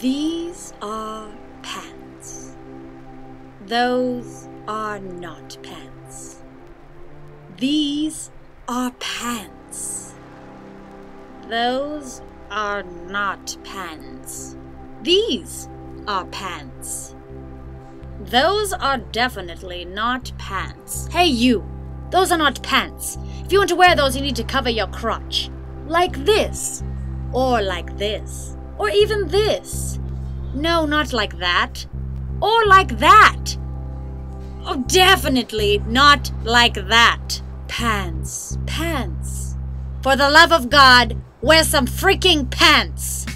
These are pants. Those are not pants. These are pants. Those are not pants. These are pants. Those are definitely not pants. Hey you! Those are not pants. If you want to wear those, you need to cover your crotch. Like this. Or like this. Or even this. No, not like that. Or like that. Oh, definitely not like that. Pants. Pants. For the love of God, wear some freaking pants.